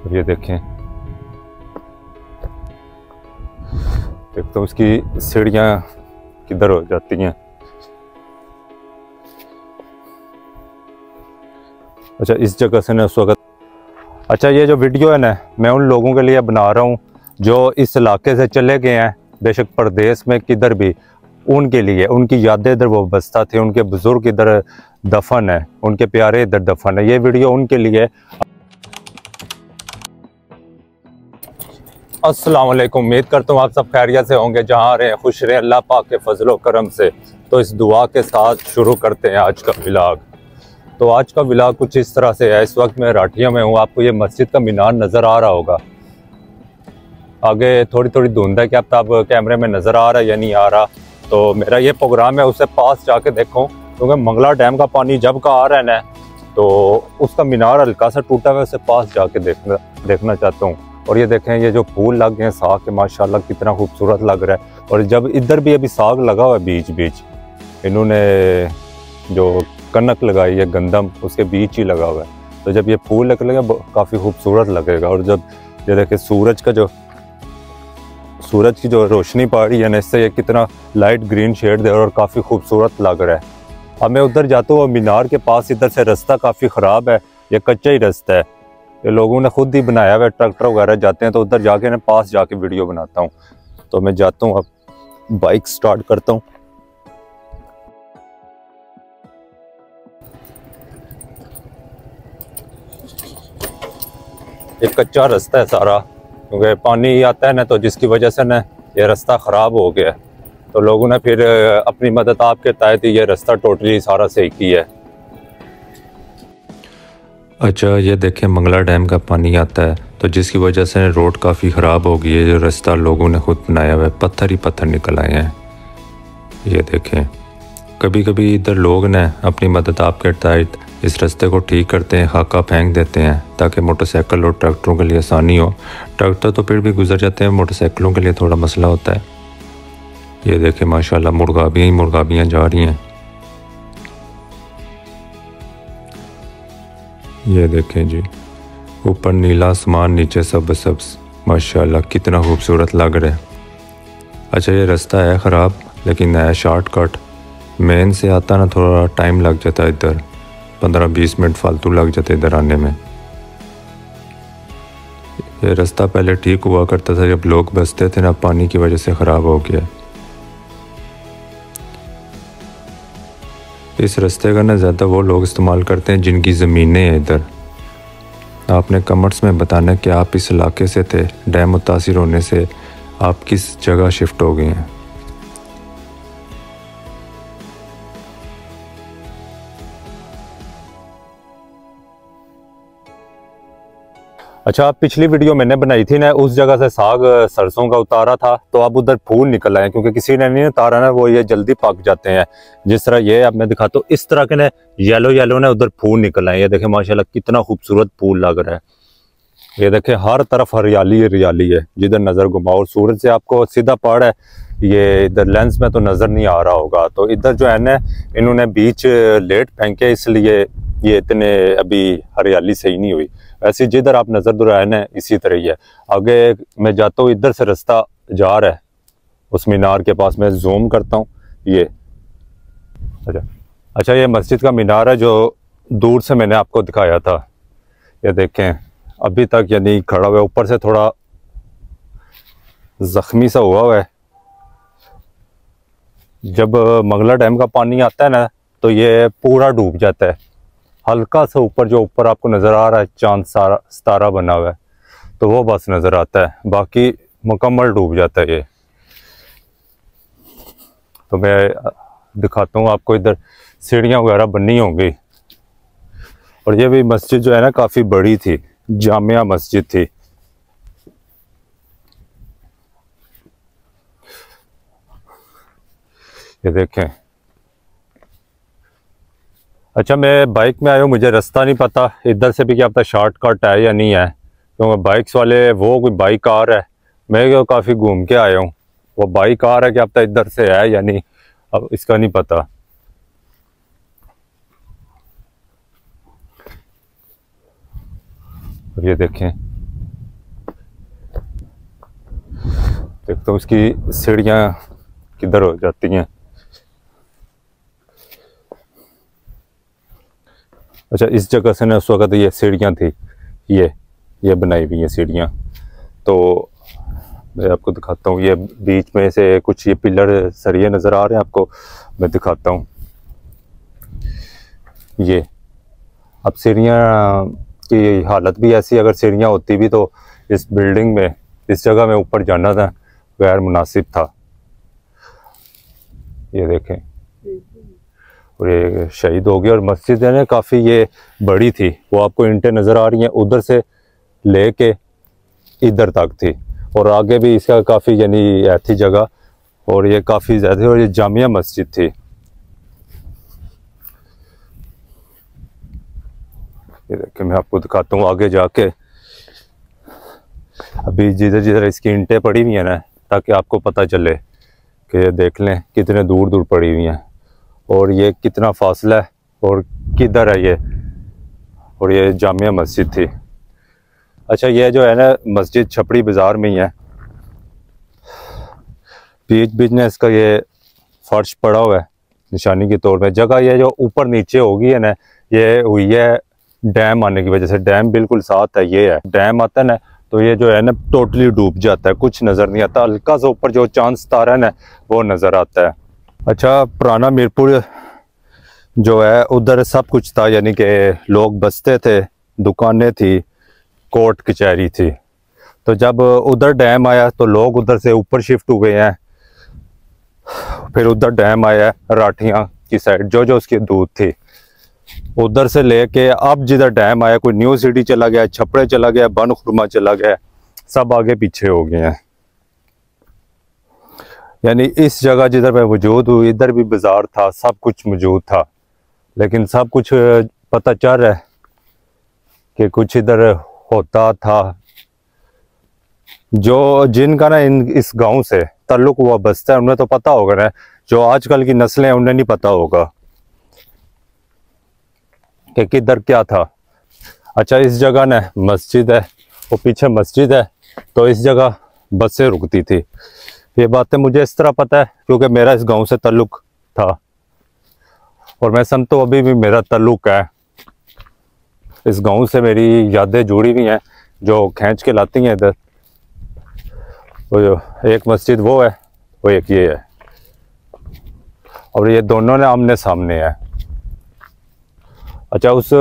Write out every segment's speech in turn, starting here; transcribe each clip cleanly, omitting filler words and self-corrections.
और ये देखें, देखते हो उसकी सीढ़ियाँ किधर हो जाती हैं। अच्छा, इस जगह से ना उस वक्त, अच्छा ये जो वीडियो है ना, मैं उन लोगों के लिए बना रहा हूँ जो इस इलाके से चले गए हैं, बेशक परदेश में किधर भी, उनके लिए, उनकी यादें इधर वाबस्ता थी, उनके बुजुर्ग इधर दफन है, उनके प्यारे इधर दफन है। ये वीडियो उनके लिए। अस्सलाम वालेकुम, उम्मीद करता हूँ आप सब खैरियत से होंगे, जहाँ रहे खुश रहे अल्लाह पाक के फजलो करम से। तो इस दुआ के साथ शुरू करते हैं आज का व्लॉग। तो आज का व्लॉग कुछ इस तरह से है। इस वक्त मैं राठिया में हूँ, आपको ये मस्जिद का मीनार नज़र आ रहा होगा। आगे थोड़ी थोड़ी धुंध है, क्या अब कैमरे में नज़र आ रहा है या नहीं आ रहा। तो मेरा ये प्रोग्राम है उससे पास जाके देखो, क्योंकि मंगला डैम का पानी जब का आ रहा है ना, तो उसका मीनार हल्का सा टूटा हुआ है, उससे पास जाके देखना चाहता हूँ। और ये देखें, ये जो फूल लग गए हैं साग के, माशाल्लाह कितना खूबसूरत लग रहा है। और जब इधर भी अभी साग लगा हुआ है, बीच बीच इन्होंने जो कनक लगाई है, गंदम, उसके बीच ही लगा हुआ है। तो जब ये फूल निकलेगा काफ़ी खूबसूरत लगेगा। और जब ये देखें सूरज की जो रोशनी पड़ रही है ना, इससे ये कितना लाइट ग्रीन शेड दे और काफ़ी खूबसूरत लग रहा है। अब मैं उधर जाता हूँ मीनार के पास, इधर से रास्ता काफ़ी ख़राब है, ये कच्चा ही रास्ता है, ये लोगों ने खुद ही बनाया हुआ है, ट्रैक्टर वगैरह जाते हैं। तो उधर जाके ना पास जाके वीडियो बनाता हूँ। तो मैं जाता हूँ, अब बाइक स्टार्ट करता हूँ। ये कच्चा रास्ता है सारा, क्योंकि पानी आता है ना, तो जिसकी वजह से ना ये रास्ता ख़राब हो गया है। तो लोगों ने फिर अपनी मदद आपके तहत ये रास्ता टोटली सारा सही किया है। अच्छा, ये देखें, मंगला डैम का पानी आता है, तो जिसकी वजह से रोड काफ़ी ख़राब हो गई है। जो रास्ता लोगों ने खुद बनाया हुआ है, पत्थर ही पत्थर निकल आए हैं। ये देखें, कभी कभी इधर लोग ने अपनी मदद आपके तहत इस रास्ते को ठीक करते हैं, खाका फेंक देते हैं ताकि मोटरसाइकिल और ट्रैक्टरों के लिए आसानी हो। ट्रैक्टर तो फिर भी गुजर जाते हैं, मोटरसाइकिलों के लिए थोड़ा मसला होता है। ये देखें, माशाल्लाह मुर्गाबियाँ जा रही हैं। ये देखें जी, ऊपर नीला आसमान, नीचे सब्ज़, माशाल्लाह कितना खूबसूरत लग रहा है। अच्छा, ये रास्ता है ख़राब, लेकिन नया शॉर्टकट मेन से आता ना, थोड़ा टाइम लग जाता है, इधर 15-20 मिनट फालतू लग जाते इधर आने में। ये रास्ता पहले ठीक हुआ करता था, जब लोग बसते थे ना, पानी की वजह से ख़राब हो गया। इस रास्ते का ना ज़्यादा वो लोग इस्तेमाल करते हैं जिनकी ज़मीनें हैं इधर। आपने कमेंट्स में बताना कि आप इस इलाके से थे, डैम मुतासिर होने से आप किस जगह शिफ्ट हो गए हैं। अच्छा, पिछली वीडियो मैंने बनाई थी ना, उस जगह से साग सरसों का उतारा था, तो अब उधर फूल निकल आए, क्योंकि किसी ने नहीं उतारा ना, वो ये जल्दी पक जाते हैं। जिस तरह ये अब मैं दिखाता हूँ, इस तरह के ना येलो येलो ना उधर फूल निकल आए। ये देखें, माशाल्लाह कितना खूबसूरत फूल लग रहा है। ये देखें, हर तरफ हरियाली हरियाली है, जिधर नज़र घुमाओ। और सूरज से आपको सीधा पड़ है, ये इधर लेंस में तो नज़र नहीं आ रहा होगा। तो इधर जो है ना, इन्होंने बीच लेट फेंके, इसलिए ये इतने अभी हरियाली सही नहीं हुई। ऐसे जिधर आप नज़र दुराए ना, इसी तरह ही है। आगे मैं जाता हूँ, इधर से रास्ता जा रहा है उस मीनार के पास, मैं जूम करता हूँ। ये अच्छा, ये मस्जिद का मीनार है जो दूर से मैंने आपको दिखाया था। ये देखें, अभी तक यानी खड़ा हुआ है, ऊपर से थोड़ा ज़ख्मी सा हुआ है। जब मंगला डैम का पानी आता है ना, तो ये पूरा डूब जाता है। हल्का सा ऊपर, जो ऊपर आपको नज़र आ रहा है चांद सितारा बना हुआ है, तो वो बस नज़र आता है, बाकी मुकम्मल डूब जाता है ये। तो मैं दिखाता हूँ आपको, इधर सीढ़ियाँ वगैरह बनी होंगी। और ये भी मस्जिद जो है ना, काफ़ी बड़ी थी, जामिया मस्जिद थी। ये देखें। अच्छा, मैं बाइक में आया हूँ, मुझे रास्ता नहीं पता इधर से भी क्या पता शॉर्टकट है या नहीं है, क्योंकि बाइक्स वाले, वो कोई बाइक आ रहा है, मैं काफ़ी घूम के आया हूँ, वो बाइक आ रहा है क्या पता इधर से है या नहीं, अब इसका नहीं पता। और ये देखें, देखता हूँ इसकी सीढ़ियाँ किधर हो जाती हैं। अच्छा, इस जगह से ना उस वक्त ये सीढ़ियाँ थी, ये बनाई हुई हैं सीढ़ियाँ। तो मैं आपको दिखाता हूँ, ये बीच में से कुछ ये पिलर सरिये नज़र आ रहे हैं आपको, मैं दिखाता हूँ। ये अब सीढ़ियाँ की हालत भी ऐसी, अगर सीढ़ियाँ होती भी तो इस बिल्डिंग में, इस जगह में ऊपर जाना था गैर मुनासिब था। ये देखें, और ये शहीद हो गया। और मस्जिद है ना काफ़ी ये बड़ी थी, वो आपको ईंटें नज़र आ रही हैं, उधर से लेके इधर तक थी, और आगे भी इसका काफ़ी यानी ऐसी जगह, और ये काफ़ी ज़्यादा, और ये जामिया मस्जिद थी। ये देखिए, मैं आपको दिखाता हूँ आगे जाके। अभी जिधर जिधर इसकी ईंटें पड़ी हुई हैं ना, ताकि आपको पता चले कि ये देख लें कितने दूर दूर पड़ी हुई हैं, और ये कितना फासला है, और किधर है ये, और ये जामिया मस्जिद थी। अच्छा, ये जो है ना मस्जिद छपड़ी बाज़ार में ही है, बीच बीच में इसका ये फर्श पड़ा हुआ है निशानी के तौर पे। जगह ये जो ऊपर नीचे होगी है ना, ये हुई है डैम आने की वजह से। डैम बिल्कुल साथ है, ये है डैम आता है ना, तो ये जो है ना टोटली डूब जाता है, कुछ नज़र नहीं आता। हल्का सा ऊपर जो चांद सितारा है ना वो नज़र आता है। अच्छा, पुराना मीरपुर जो है उधर सब कुछ था, यानी कि लोग बसते थे, दुकानें थी, कोर्ट कचहरी थी। तो जब उधर डैम आया तो लोग उधर से ऊपर शिफ्ट हुए हैं। फिर उधर डैम आया राठियाँ की साइड, जो जो उसकी दूध थी, उधर से लेके अब जिधर डैम आया, कोई न्यू सिटी चला गया, छपड़े चला गया, बन खुरमा चला गया, सब आगे पीछे हो गए हैं। यानी इस जगह जिधर मैं मौजूद हूँ, इधर भी बाजार था, सब कुछ मौजूद था, लेकिन सब कुछ पता चल रहा है कि कुछ इधर होता था। जो जिनका ना इस गांव से ताल्लुक हुआ बसता है, उन्हें तो पता होगा ना, जो आजकल की नस्लें हैं उन्हें नहीं पता होगा कि किधर क्या था। अच्छा, इस जगह ना मस्जिद है, वो पीछे मस्जिद है, तो इस जगह बसें रुकती थी। ये बातें मुझे इस तरह पता है क्योंकि मेरा इस गांव से ताल्लुक था, और मैं समझता हूँ अभी भी मेरा ताल्लुक है। इस गांव से मेरी यादें जुड़ी हुई हैं जो खींच के लाती हैं इधर। वो जो एक मस्जिद वो है, वो एक ये है, और ये दोनों ने आमने सामने है। अच्छा, उस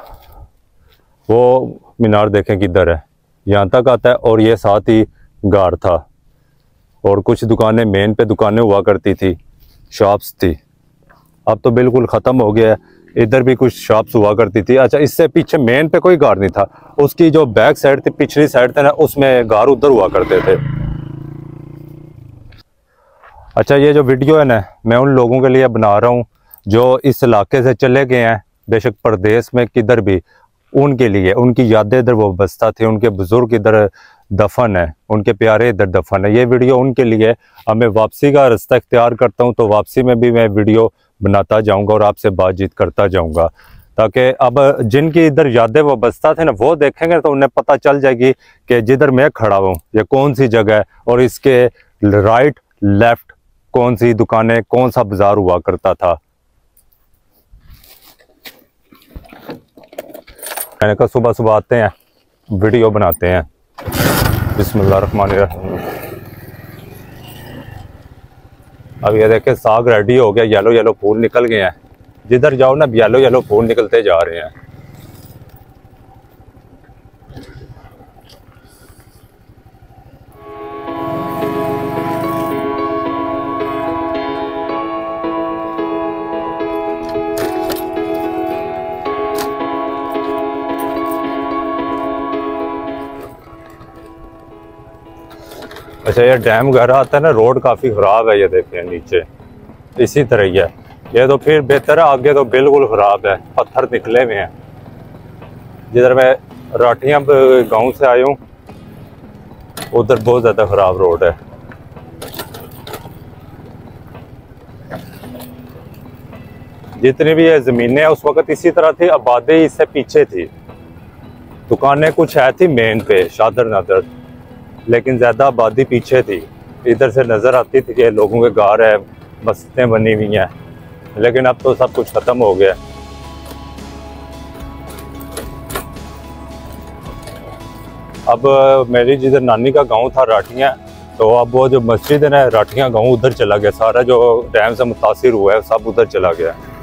वो मीनार देखें किधर है, यहाँ तक आता है, और ये साथ ही गार था, और कुछ दुकानें, मेन पे दुकानें हुआ करती थी, शॉप्स थी। अब तो बिल्कुल ख़त्म हो गया है। इधर भी कुछ शॉप्स हुआ करती थी। अच्छा, इससे पीछे मेन पे कोई गार नहीं था, उसकी जो बैक साइड थी, पिछली साइड थी ना, उसमें गार उधर हुआ करते थे। अच्छा, ये जो वीडियो है ना, मैं उन लोगों के लिए बना रहा हूँ जो इस इलाके से चले गए हैं, बेशक परदेश में किधर भी, उनके लिए, उनकी यादें इधर वो बसता थे, उनके बुजुर्ग इधर दफन है, उनके प्यारे इधर दफन है। ये वीडियो उनके लिए। अब मैं वापसी का रास्ता इख्तियार करता हूँ, तो वापसी में भी मैं वीडियो बनाता जाऊँगा और आपसे बातचीत करता जाऊँगा, ताकि अब जिनकी इधर यादें वो बसता थे ना, वो देखेंगे तो उन्हें पता चल जाएगी कि जिधर मैं खड़ा हूँ ये कौन सी जगह है, और इसके राइट लेफ्ट कौन सी दुकानें, कौन सा बाजार हुआ करता था। मैंने कहा सुबह सुबह आते हैं, वीडियो बनाते हैं। बिस्मिल्लाहिर्रहमानिर्रहीम। अब ये देखे साग रेडी हो गया, येलो येलो फूल निकल गए हैं। जिधर जाओ ना येलो येलो फूल निकलते जा रहे हैं। अच्छा, ये डैम वगैरह आता है ना, रोड काफ़ी ख़राब है, ये देखें नीचे इसी तरह ही है। ये तो फिर बेहतर है, आगे तो बिल्कुल ख़राब है, पत्थर निकले हुए हैं। जिधर मैं राठियाँ गांव से आया हूँ उधर बहुत ज़्यादा ख़राब रोड है। जितनी भी ये ज़मीनें हैं उस वक़्त इसी तरह थी, आबादी इससे पीछे थी, दुकानें कुछ है थी मेन पे शादर नादर, लेकिन ज़्यादा आबादी पीछे थी। इधर से नज़र आती थी कि लोगों के घर है, बस्तें बनी हुई हैं, लेकिन अब तो सब कुछ ख़त्म हो गया। अब मेरी जिधर नानी का गांव था राठियाँ, तो अब वो जो मस्जिद है ना राठियाँ गांव, उधर चला गया। सारा जो डैम से मुतासिर हुआ है सब उधर चला गया।